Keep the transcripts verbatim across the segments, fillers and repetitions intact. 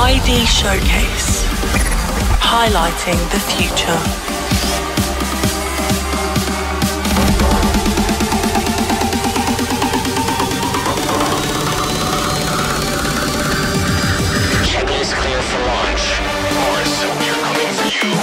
I D Showcase, highlighting the future. Checklist clear for launch. Mars, we're coming for you.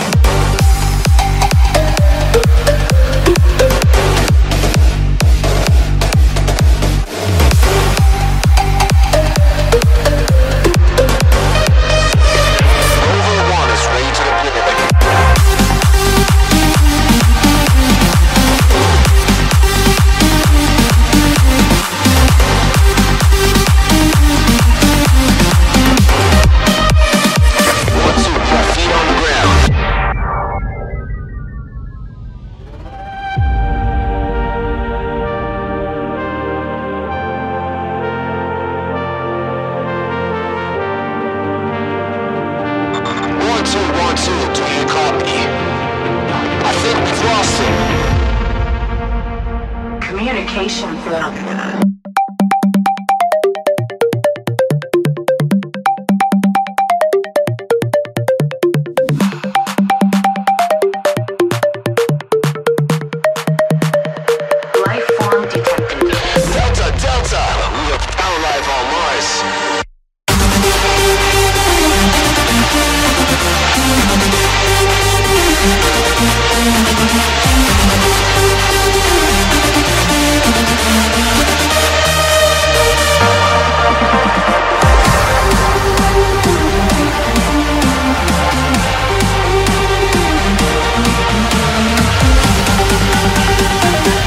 Communication failure. Life form detected. Delta, Delta! We have found life on Mars.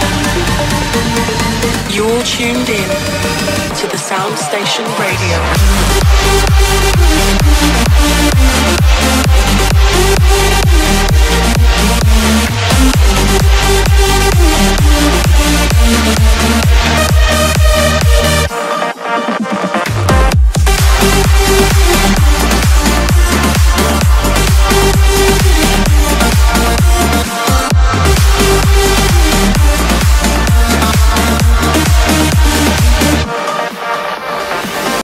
You're tuned in to the SoundStation Radio.